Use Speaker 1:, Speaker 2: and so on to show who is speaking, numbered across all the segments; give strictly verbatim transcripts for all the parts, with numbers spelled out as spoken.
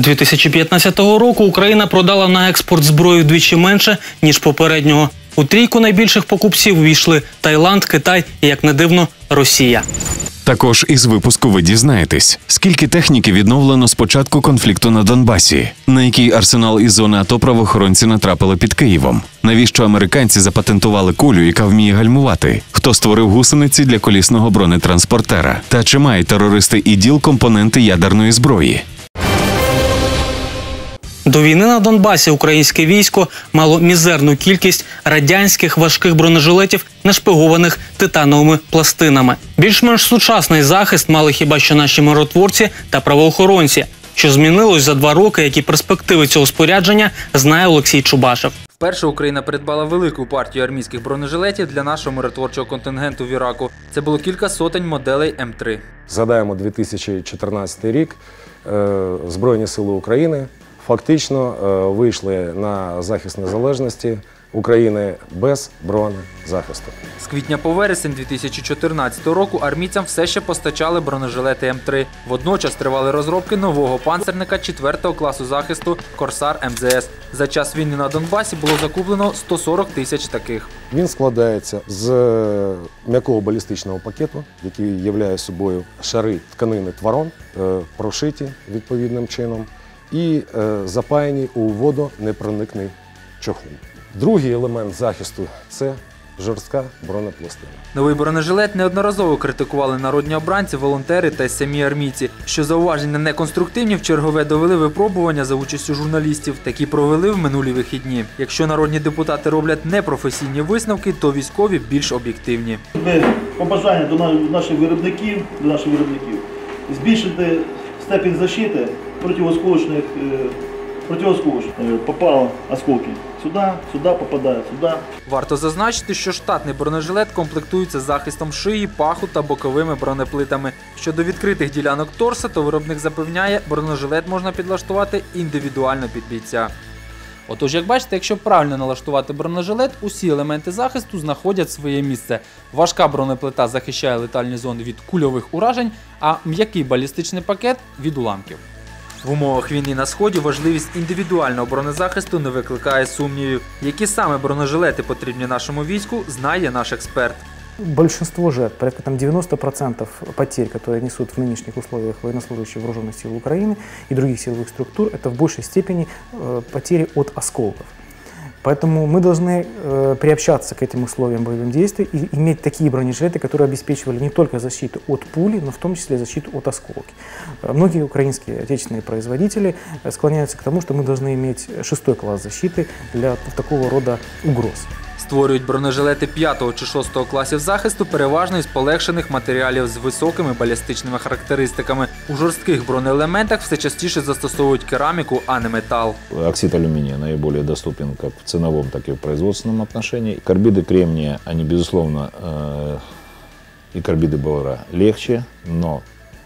Speaker 1: дві тисячі п'ятнадцятого року Україна продала на експорт зброю вдвічі менше, ніж попереднього. У трійку найбільших покупців увійшли Таїланд, Китай і, як не дивно, Росія.
Speaker 2: Також із випуску ви дізнаєтесь, скільки техніки відновлено з початку конфлікту на Донбасі, на який арсенал із зони АТО правоохоронці натрапили під Києвом, навіщо американці запатентували кулю, яка вміє гальмувати, хто створив гусениці для колісного бронетранспортера, та чи мають терористи іділ компоненти ядерної зброї.
Speaker 1: До війни на Донбасі українське військо мало мізерну кількість радянських важких бронежилетів, нашпигованих титановими пластинами. Більш-менш сучасний захист мали хіба що наші миротворці та правоохоронці. Що змінилось за два роки, які перспективи цього спорядження, знає Олексій Чубашев.
Speaker 3: Вперше Україна придбала велику партію армійських бронежилетів для нашого миротворчого контингенту в Іраку. Це було кілька сотень моделей М три.
Speaker 4: Згадаємо дві тисячі чотирнадцятий рік. Збройні сили України фактично вийшли на захист незалежності України без бронезахисту.
Speaker 3: З квітня по вересень дві тисячі чотирнадцятого року армійцям все ще постачали бронежилети М три. Водночас тривали розробки нового панцерника четвертого класу захисту «Корсар М З С». За час війни на Донбасі було закуплено сто сорок тисяч таких.
Speaker 4: Він складається з м'якого балістичного пакету, який являє собою шари тканини тварон, прошиті відповідним чином, і запаяні у водонепроникний чохол. Другий елемент захисту – це жорстка бронепластина.
Speaker 3: Новий бронежилет неодноразово критикували народні обранці, волонтери та й самі армійці. Що зауваження неконструктивні, в чергове довели випробування за участю журналістів. Такі провели в минулі вихідні. Якщо народні депутати роблять непрофесійні висновки, то військові більш об'єктивні.
Speaker 5: Побажання до наших виробників, до наших виробників збільшити степінь захисту противосколочних, противосколочних. Попало осколки сюди, сюди попадає, сюди.
Speaker 3: Варто зазначити, що штатний бронежилет комплектується захистом шиї, паху та боковими бронеплитами. Щодо відкритих ділянок торса, то виробник запевняє, бронежилет можна підлаштувати індивідуально під бійця. Отож, як бачите, якщо правильно налаштувати бронежилет, усі елементи захисту знаходять своє місце. Важка бронеплита захищає летальні зони від кульових уражень, а м'який балістичний пакет – від уламків. В умовах війни на Сході важливість індивідуального бронезахисту не викликає сумнівів. Які саме бронежилети потрібні нашому війську, знає наш експерт.
Speaker 6: Большинство жертв, порядка там девяносто процентов потерь, которые несут в нынешних условиях военнослужащие вооруженных сил Украины и других силовых структур, это в большей степени э, потери от осколков. Поэтому мы должны э, приобщаться к этим условиям боевых действий и иметь такие бронежилеты, которые обеспечивали не только защиту от пули, но в том числе защиту от осколки. Многие украинские отечественные производители склоняются к тому, что мы должны иметь шестой класс защиты для такого рода угроз.
Speaker 3: Створюють бронежилети п'ятого чи шостого класів захисту переважно із полегшених матеріалів з високими балістичними характеристиками. У жорстких бронеелементах все частіше застосовують кераміку, а не метал.
Speaker 7: Оксид алюминия наиболее доступен как в ценовом, так и в производственном отношении. Карбиды кремния, они, безусловно, и карбиды бора легче, но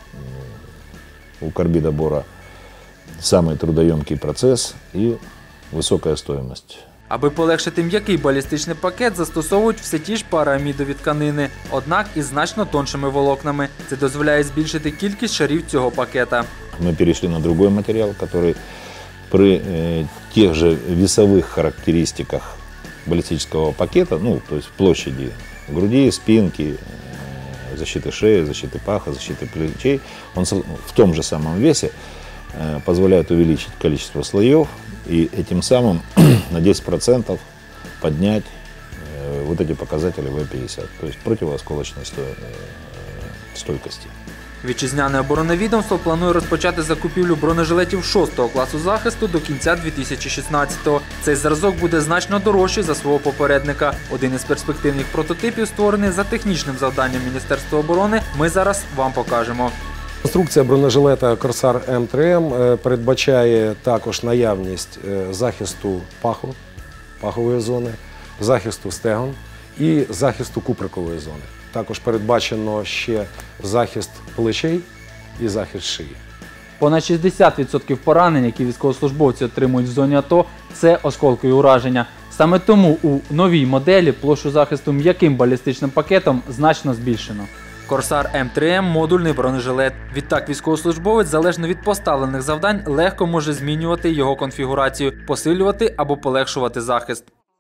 Speaker 7: у карбида бора самый трудоемкий процесс и высокая стоимость.
Speaker 3: Аби полегшити м'який балістичний пакет, застосовують все ті ж параамідові тканини, однак із значно тоншими волокнами. Це дозволяє збільшити кількість шарів цього пакета.
Speaker 7: Ми перейшли на другой материал, который при э, тех же весовых характеристиках баллистического пакета, ну, то есть площади груди, спинки, э, защиты шеи, защиты паха, защиты плечей, он в том же самом весе э, позволяет увеличить количество слоев и этим самым на десять процентов поднять э, вот эти показатели В п'ятдесят, то есть противоосколочной сто, э, стойкости.
Speaker 3: Вітчизняне оборонне відомство планує розпочати закупівлю бронежилетів шостого класу захисту до кінця дві тисячі шістнадцятого. Цей зразок буде значно дорожчий за свого попередника. Один із перспективних прототипів, створений за технічним завданням Міністерства оборони, ми зараз вам покажемо.
Speaker 4: Конструкція бронежилета «Корсар М три М» передбачає також наявність захисту паху, пахової зони, захисту стегон і захисту куприкової зони. Також передбачено ще захист плечей і захист шиї.
Speaker 3: Понад шістдесят відсотків поранень, які військовослужбовці отримують в зоні АТО, це осколкові ураження. Саме тому у новій моделі площу захисту м'яким балістичним пакетом значно збільшено. Корсар М три М – модульний бронежилет. Відтак військовослужбовець, залежно від поставлених завдань, легко може змінювати його конфігурацію, посилювати або полегшувати захист.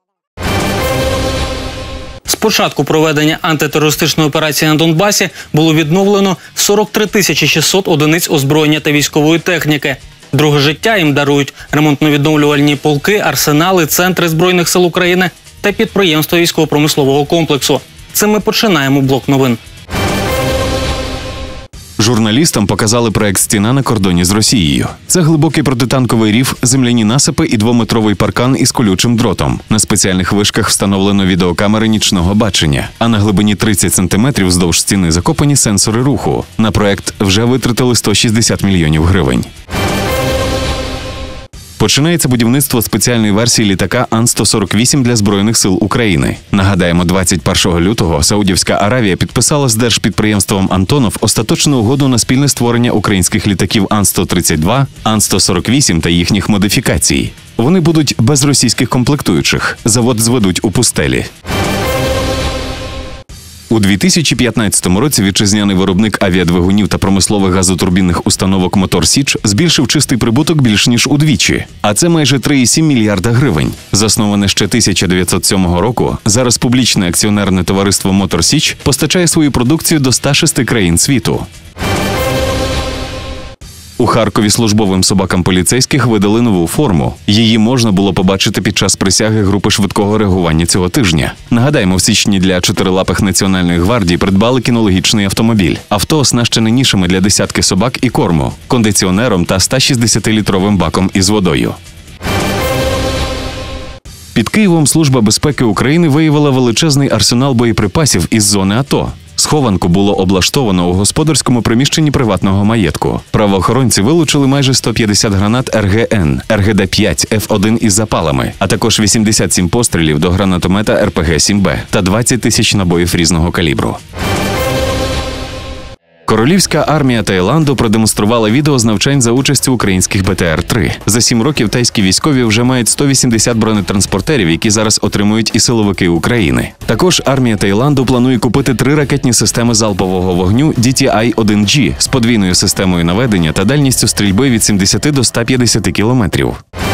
Speaker 1: З початку проведення антитерористичної операції на Донбасі було відновлено сорок три тисячі шістсот одиниць озброєння та військової техніки. Друге життя їм дарують ремонтно-відновлювальні полки, арсенали, центри Збройних сил України та підприємства військово-промислового комплексу. Цим ми починаємо блок новин.
Speaker 2: Журналістам показали проект «Стіна на кордоні з Росією». Це глибокий протитанковий рів, земляні насипи і двометровий паркан із колючим дротом. На спеціальних вишках встановлено відеокамери нічного бачення, а на глибині тридцять сантиметрів вздовж стіни закопані сенсори руху. На проект вже витратили сто шістдесят мільйонів гривень. Починається будівництво спеціальної версії літака Ан сто сорок вісім для Збройних сил України. Нагадаємо, двадцять першого лютого Саудівська Аравія підписала з держпідприємством «Антонов» остаточну угоду на спільне створення українських літаків Ан сто тридцять два, Ан сто сорок вісім та їхніх модифікацій. Вони будуть без російських комплектуючих. Завод зведуть у пустелі. У дві тисячі п'ятнадцятому році вітчизняний виробник авіадвигунів та промислових газотурбінних установок «Мотор Січ» збільшив чистий прибуток більш ніж удвічі. А це майже три цілих сім мільярда гривень. Засноване ще тисяча дев'ятсот сьомого року, зараз публічне акціонерне товариство «Мотор Січ» постачає свою продукцію до ста шести країн світу. У Харкові службовим собакам поліцейських видали нову форму. Її можна було побачити під час присяги групи швидкого реагування цього тижня. Нагадаємо, в січні для чотирилапих Національної гвардії придбали кінологічний автомобіль. Авто оснащене нішами для десятки собак і корму, кондиціонером та ста шістдесятилітровим баком із водою. Під Києвом Служба безпеки України виявила величезний арсенал боєприпасів із зони АТО. Схованку було облаштовано у господарському приміщенні приватного маєтку. Правоохоронці вилучили майже сто п'ятдесят гранат Ер Ге Ен, Ер Ге Де п'ять, Еф один із запалами, а також вісімдесят сім пострілів до гранатомета Ер Пе Ге сім Бе та двадцять тисяч набоїв різного калібру. Королівська армія Таїланду продемонструвала відео з навчань за участю українських Бе Те Ер три. За сім років тайські військові вже мають сто вісімдесят бронетранспортерів, які зараз отримують і силовики України. Також армія Таїланду планує купити три ракетні системи залпового вогню Ді Ті Ай один Джі з подвійною системою наведення та дальністю стрільби від сімдесяти до ста п'ятдесяти кілометрів.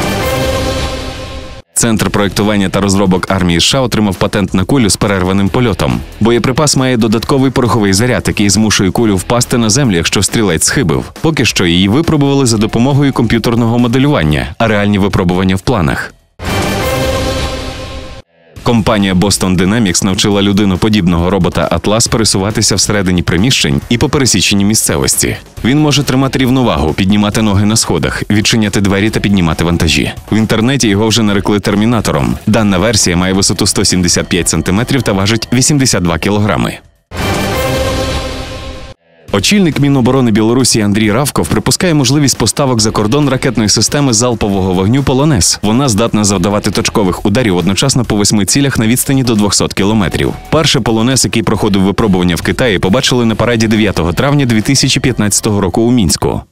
Speaker 2: Центр проєктування та розробок армії США отримав патент на кулю з перерваним польотом. Боєприпас має додатковий пороховий заряд, який змушує кулю впасти на землю, якщо стрілець схибив. Поки що її випробували за допомогою комп'ютерного моделювання, а реальні випробування в планах. Компанія Boston Dynamics навчила людиноподібного робота Атлас пересуватися всередині приміщень і по пересіченій місцевості. Він може тримати рівновагу, піднімати ноги на сходах, відчиняти двері та піднімати вантажі. В інтернеті його вже нарекли термінатором. Дана версія має висоту сто сімдесят п'ять сантиметрів та важить вісімдесят два кілограми. Очільник Міноборони Білорусі Андрій Равков припускає можливість поставок за кордон ракетної системи залпового вогню «Полонез». Вона здатна завдавати точкових ударів одночасно по восьми цілях на відстані до двохсот кілометрів. Перший «Полонез», який проходив випробування в Китаї, побачили на параді дев'ятого травня дві тисячі п'ятнадцятого року у Мінську.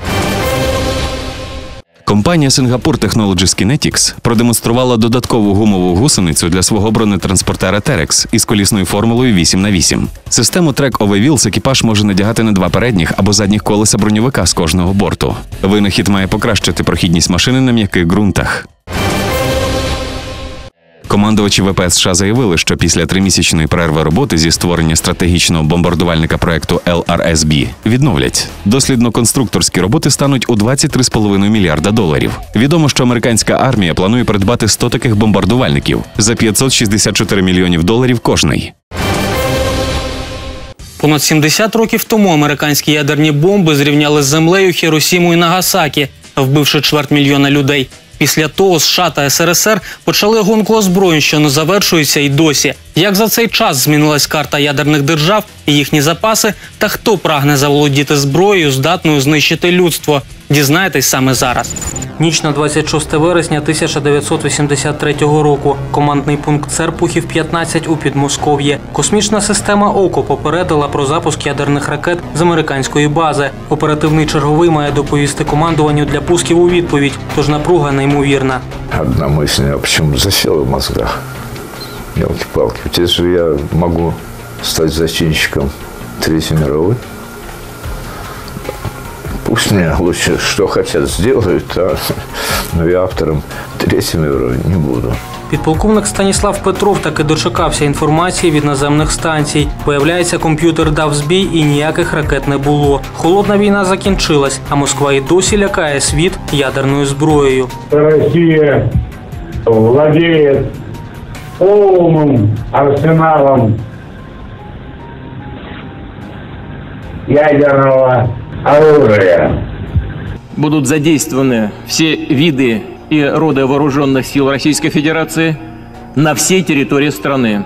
Speaker 2: Компанія Singapore Technologies Kinetics продемонструвала додаткову гумову гусеницю для свого бронетранспортера Терекс із колісною формулою вісім на вісім. Систему Track Over Wheels екіпаж може надягати на два передніх або задніх колеса броньовика з кожного борту. Винахід має покращити прохідність машини на м'яких ґрунтах. Командувачі Ве Пе Ес США заявили, що після тримісячної перерви роботи зі створення стратегічного бомбардувальника проекту Ел Ар Ес Бі відновлять. Дослідно-конструкторські роботи стануть у двадцять три цілих п'ять десятих мільярда доларів. Відомо, що американська армія планує придбати сто таких бомбардувальників за п'ятсот шістдесят чотири мільйонів доларів кожний.
Speaker 1: Понад сімдесят років тому американські ядерні бомби зрівняли з землею Хіросіму і Нагасакі, вбивши чверть мільйона людей. Після того США та Ес Ер Ес Ер почали гонку озброєнь, що не завершується й досі. Як за цей час змінилась карта ядерних держав і їхні запаси, та хто прагне заволодіти зброєю, здатною знищити людство? Дізнайтесь саме зараз. Ніч на двадцять шосте вересня тисяча дев'ятсот вісімдесят третього року. Командний пункт Серпухів п'ятнадцять у Підмосков'ї. Космічна система «Око» попередила про запуск ядерних ракет з американської бази. Оперативний черговий має доповісти командуванню для пусків у відповідь, тож напруга неймовірна.
Speaker 8: Одна мысль, а почему засела в мозгах? Елки-палки, теперь же я могу стать зачинщиком Третий мировой. Пусть мне лучше что хотят сделают, а, но я автором Третьей мировой не буду.
Speaker 1: Підполковник Станіслав Петров таки дочекався інформації від наземних станцій. Виявляється, комп'ютер дав збій і ніяких ракет не було. Холодна війна закінчилась, а Москва і досі лякає світ ядерною зброєю.
Speaker 9: Росія владіє повним арсеналом ядерного оружия.
Speaker 10: Будут задействованы все виды и роды вооруженных сил Российской Федерации на всей территории страны,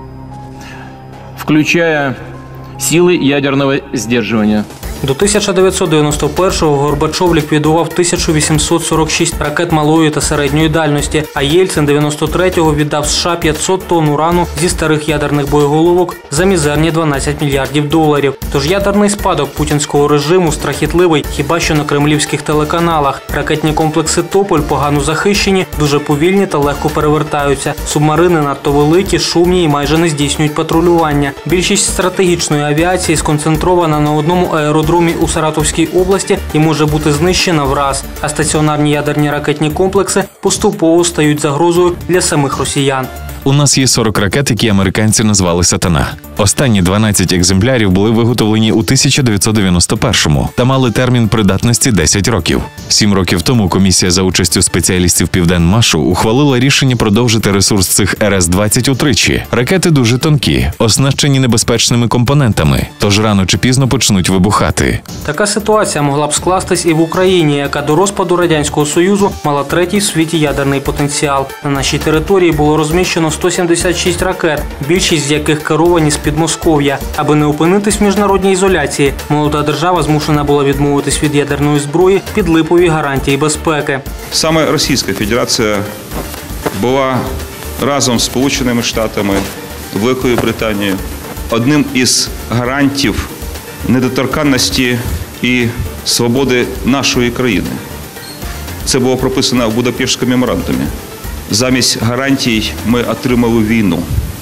Speaker 10: включая силы ядерного сдерживания.
Speaker 1: До тисяча дев'ятсот дев'яносто першого Горбачов ліквідував тисячу вісімсот сорок шість ракет малої та середньої дальності, а Єльцин дев'яносто третього віддав США п'ятсот тонн урану зі старих ядерних боєголовок за мізерні дванадцять мільярдів доларів. Тож ядерний спадок путінського режиму страхітливий хіба що на кремлівських телеканалах. Ракетні комплекси «Тополь» погано захищені, дуже повільні та легко перевертаються. Субмарини надто великі, шумні і майже не здійснюють патрулювання. Більшість стратегічної авіації сконцентрована на одному аеродромі у Саратовській області і може бути знищена враз, а стаціонарні ядерні ракетні комплекси поступово стають загрозою для самих росіян.
Speaker 2: У нас є сорок ракет, які американці назвали «Сатана». Останні дванадцять екземплярів були виготовлені у тисяча дев'ятсот дев'яносто першому та мали термін придатності десять років. Сім років тому комісія за участю спеціалістів Південмашу ухвалила рішення продовжити ресурс цих ер ес двадцять утричі. Ракети дуже тонкі, оснащені небезпечними компонентами, тож рано чи пізно почнуть вибухати.
Speaker 1: Така ситуація могла б скластись і в Україні, яка до розпаду Радянського Союзу мала третій в світі ядерний потенціал. На нашій території було розміщено сто сімдесят шість ракет, більшість з яких керовані з Підмосков'я. Аби не опинитись в міжнародній ізоляції, молода держава змушена була відмовитись від ядерної зброї під липові гарантії безпеки.
Speaker 11: Саме Російська Федерація була разом з Сполученими Штатами, Великою Британією одним із гарантів недоторканності і свободи нашої країни. Це було прописано в Будапештському меморандумі. Замість гарантій ми отримали війну.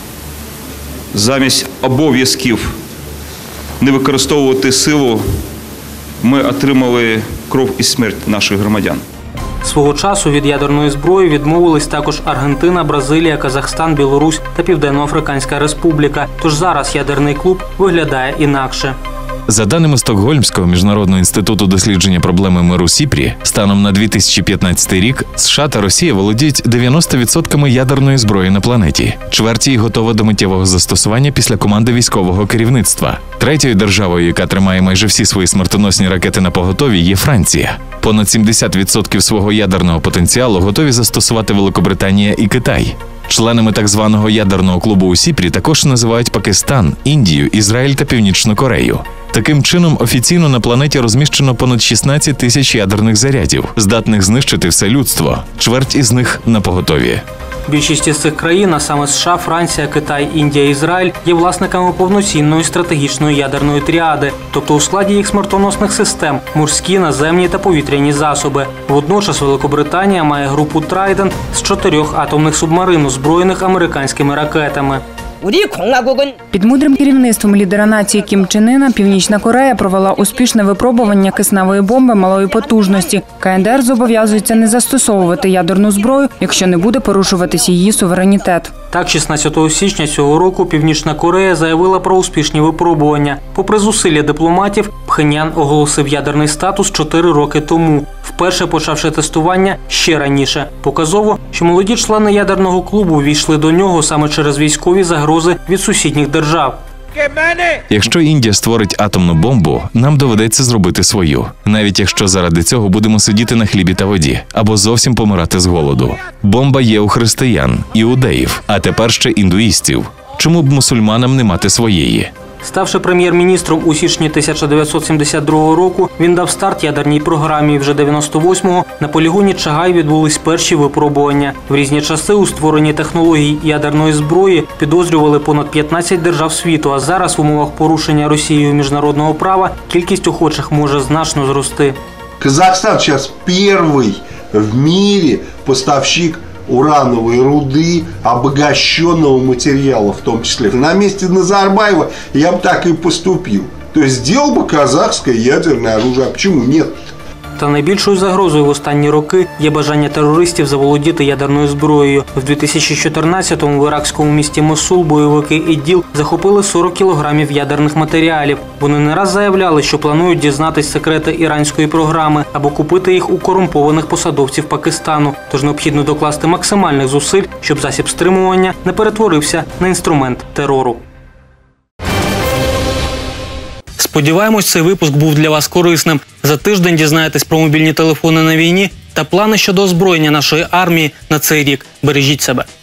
Speaker 11: Замість обов'язків не використовувати силу ми отримали кров і смерть наших громадян.
Speaker 1: Свого часу від ядерної зброї відмовились також Аргентина, Бразилія, Казахстан, Білорусь та Південно-Африканська Республіка. Тож зараз ядерний клуб виглядає інакше.
Speaker 2: За даними Стокгольмського міжнародного інституту дослідження проблеми миру СІПРІ, станом на дві тисячі п'ятнадцятий рік США та Росія володіють дев'яноста відсотками ядерної зброї на планеті. Чверть її готова до миттєвого застосування після команди військового керівництва. Третьою державою, яка тримає майже всі свої смертоносні ракети на поготові, є Франція. Понад сімдесят відсотків свого ядерного потенціалу готові застосувати Великобританія і Китай. Членами так званого ядерного клубу у СІПРІ також називають Пакистан, Індію, Ізраїль та Північну Корею. Таким чином, офіційно на планеті розміщено понад шістнадцять тисяч ядерних зарядів, здатних знищити все людство. Чверть із них напоготові.
Speaker 1: Більшість із цих країн, а саме США, Франція, Китай, Індія, Ізраїль, є власниками повноцінної стратегічної ядерної тріади, тобто у складі їх смертоносних систем – морські, наземні та повітряні засоби. Водночас Великобританія має групу «Трайдент» з чотирьох атомних субмарин, озброєних американськими ракетами.
Speaker 12: Під мудрим керівництвом лідера нації Кім Чен Ына Північна Корея провела успішне випробування кисневої бомби малої потужності. ка ен де ер зобов'язується не застосовувати ядерну зброю, якщо не буде порушуватись її суверенітет.
Speaker 1: Так, шістнадцятого січня цього року Північна Корея заявила про успішні випробування. Попри зусилля дипломатів, Пхеньян оголосив ядерний статус чотири роки тому, вперше почавши тестування ще раніше. Показово, що молоді члени ядерного клубу ввійшли до нього саме через військові загрози від сусідніх держав.
Speaker 2: Якщо Індія створить атомну бомбу, нам доведеться зробити свою. Навіть якщо заради цього будемо сидіти на хлібі та воді, або зовсім помирати з голоду. Бомба є у християн, іудеїв, а тепер ще індуїстів. Чому б мусульманам не мати своєї?
Speaker 1: Ставши прем'єр-міністром у січні тисяча дев'ятсот сімдесят другого року, він дав старт ядерній програмі. Вже дев'яносто восьмого на полігоні Чагай відбулись перші випробування. В різні часи у створенні технологій ядерної зброї підозрювали понад п'ятнадцять держав світу, а зараз в умовах порушення Росією міжнародного права кількість охочих може значно зрости.
Speaker 13: Казахстан зараз перший в світі поставщик урановой руды, обогащенного материала в том числе. На месте Назарбаева я бы так и поступил. То есть сделал бы казахское ядерное оружие. А почему нет?
Speaker 1: Та найбільшою загрозою в останні роки є бажання терористів заволодіти ядерною зброєю. В дві тисячі чотирнадцятому в іракському місті Мосул бойовики ІДІЛ захопили сорок кілограмів ядерних матеріалів. Вони не раз заявляли, що планують дізнатись секрети іранської програми або купити їх у корумпованих посадовців Пакистану. Тож необхідно докласти максимальних зусиль, щоб засіб стримування не перетворився на інструмент терору. Сподіваємось, цей випуск був для вас корисним. За тиждень дізнаєтесь про мобільні телефони на війні та плани щодо озброєння нашої армії на цей рік. Бережіть себе.